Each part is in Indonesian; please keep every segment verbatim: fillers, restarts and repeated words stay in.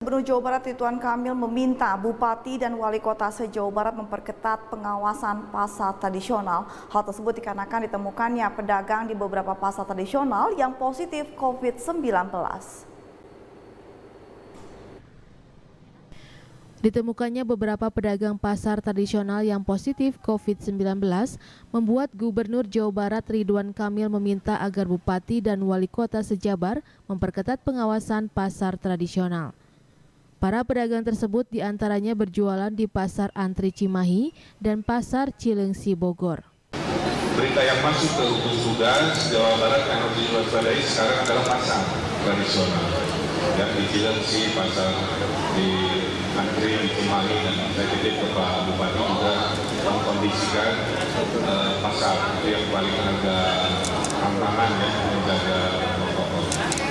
Gubernur Jawa Barat Ridwan Kamil meminta Bupati dan Wali Kota se-Jawa Barat memperketat pengawasan pasar tradisional. Hal tersebut dikarenakan ditemukannya pedagang di beberapa pasar tradisional yang positif COVID sembilan belas. Ditemukannya beberapa pedagang pasar tradisional yang positif COVID sembilan belas membuat Gubernur Jawa Barat Ridwan Kamil meminta agar Bupati dan Wali Kota se-Jabar memperketat pengawasan pasar tradisional. Para pedagang tersebut diantaranya berjualan di Pasar Antri Cimahi dan Pasar Cilengsi Bogor. Berita yang masuk ke gugus tugas Jawa Barat yang harus diwaspadai sekarang adalah pasar tradisional. Ya, di Cilengsi, pasar di Antri, di Cimahi, dan saya titip ke Pak Bupati juga mengkondisikan eh, pasar itu yang paling agak tantangan ya, menjaga protokol.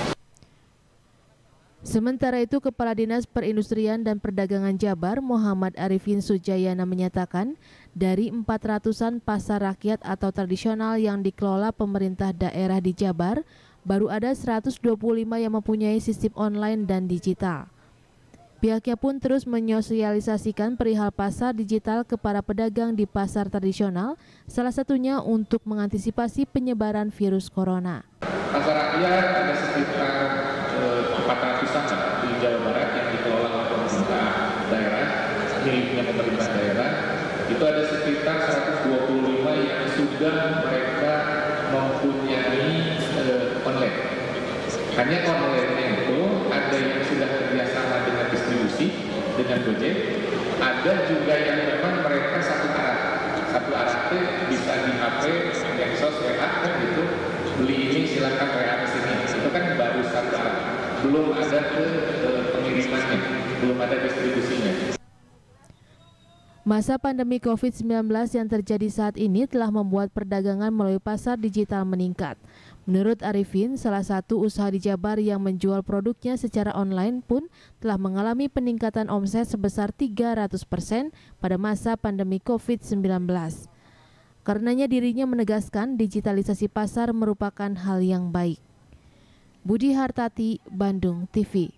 Sementara itu, Kepala Dinas Perindustrian dan Perdagangan Jabar Muhammad Arifin Sujayana menyatakan dari empat ratusan pasar rakyat atau tradisional yang dikelola pemerintah daerah di Jabar, baru ada seratus dua puluh lima yang mempunyai sistem online dan digital. Pihaknya pun terus menyosialisasikan perihal pasar digital kepada pedagang di pasar tradisional, salah satunya untuk mengantisipasi penyebaran virus corona. Pasar rakyat ada sekitar empat ratusan di Jawa Barat yang dikelola oleh pemerintah daerah, miliknya pemerintah daerah. Itu ada sekitar seratus dua puluh lima yang sudah mereka mempunyai eh, online. Hanya online-nya itu ada yang sudah kerjasama dengan distribusi, dengan Gojek, ada juga yang memang mereka satu arah. Satu arah itu bisa di H P, medsos, W A, kan gitu, beli ini silakan W A ke sini. Itu kan baru satu arah. Belum ada ke eh, pengirimannya, belum ada distribusinya. Masa pandemi COVID sembilan belas yang terjadi saat ini telah membuat perdagangan melalui pasar digital meningkat. Menurut Arifin, salah satu usaha di Jabar yang menjual produknya secara online pun telah mengalami peningkatan omset sebesar tiga ratus persen pada masa pandemi COVID sembilan belas. Karenanya dirinya menegaskan digitalisasi pasar merupakan hal yang baik. Budi Hartati, Bandung T V.